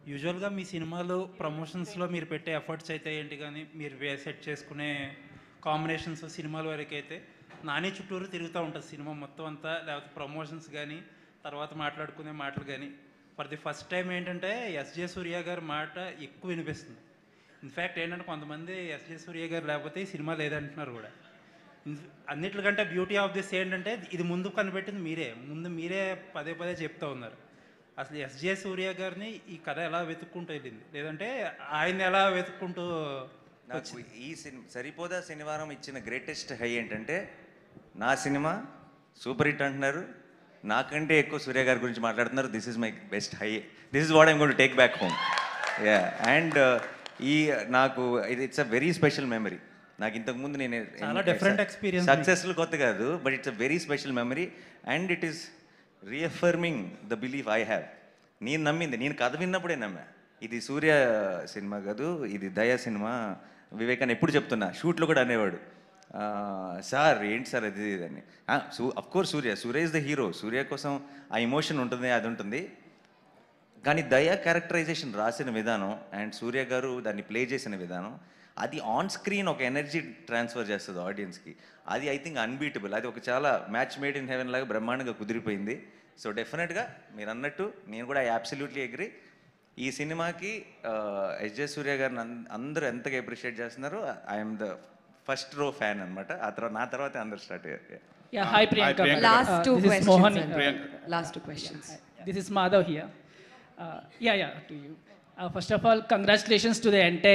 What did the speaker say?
యూజువల్గా మీ సినిమాలు ప్రమోషన్స్లో మీరు పెట్టే ఎఫర్ట్స్ అయితే ఏంటి, కానీ మీరు సెట్ చేసుకునే కాంబినేషన్స్ సినిమాల వరకు అయితే నాని చుట్టూరు తిరుగుతూ ఉంటుంది సినిమా మొత్తం అంతా, లేకపోతే ప్రమోషన్స్ కానీ తర్వాత మాట్లాడుకునే మాటలు కానీ. ఫర్ ది ఫస్ట్ టైం ఏంటంటే ఎస్జే సూర్య గారి మాట ఎక్కువ వినిపిస్తుంది. ఇన్ఫ్యాక్ట్ ఏంటంటే కొంతమంది ఎస్జే సూర్య గారు లేకపోతే ఈ సినిమా లేదంటున్నారు కూడా. అన్నిటికంటే బ్యూటీ ఆఫ్ దిస్ ఏంటంటే ఇది ముందు కనిపెట్టింది మీరే, ముందు మీరే పదే పదే చెప్తూ ఉన్నారు. అసలు ఎస్జే సూర్య గారిని ఈ కథ ఎలా వెతుక్కుంటూ వెళ్ళింది, లేదంటే ఆయన ఎలా వెతుక్కుంటూ నాకు ఈ సరిపోదా శనివారం ఇచ్చిన గ్రేటెస్ట్ హై ఏంటంటే, నా సినిమా సూపర్ హిట్ అంటున్నారు, నాకంటే ఎక్కువ సూర్య గారి గురించి మాట్లాడుతున్నారు. This is my best high, this is what I'm going to take back home. Yeah, and నాకు it's a very special memory. నాకు ఇంతకుముందు నేను చాలా డిఫరెంట్ ఎక్స్పీరియన్స్, సక్సెస్ఫుల్ కొత్త కాదు, but it's a very special memory and it is reaffirming the belief I have. నేను నమ్మింది, నేను కథ విన్నప్పుడే నమ్మా ఇది సూర్య సినిమా కాదు, ఇది దయా సినిమా. వివేకాన్ని ఎప్పుడు చెప్తున్నా, షూట్లో కూడా అనేవాడు, సార్ ఏంటి సార్ అది అని. Of course Surya is the hero, Surya కోసం ఆ ఎమోషన్ ఉంటుంది, అది ఉంటుంది. కానీ దయా క్యారెక్టరైజేషన్ రాసిన విధానం అండ్ సూర్య గారు దాన్ని ప్లే చేసిన విధానం, అది ఆన్ స్క్రీన్ ఒక ఎనర్జీ ట్రాన్స్ఫర్ చేస్తుంది ఆడియన్స్కి. అది ఐ థింక్ అన్బీటబుల్. అది ఒక చాలా మ్యాచ్ మేడ్ ఇన్ హెవెన్ లాగా బ్రహ్మాండంగా కుదిరిపోయింది. సో డెఫినెట్గా మీరు అన్నట్టు నేను కూడా అబ్సల్యూట్లీ అగ్రీ. ఈ సినిమాకి ఎస్జే సూర్య గారిని అందరూ ఎంతగా అప్రిషియేట్ చేస్తున్నారు. I'm the first row fan అనమాట. ఆ తర్వాత నా తర్వాత అందరు స్టార్ట్ అయ్యారు. Yeah, hi Priyanka. Last two this questions. is Mohan. Last two questions. This is Madhav here. Yeah, to you. First of all, congratulations to the entire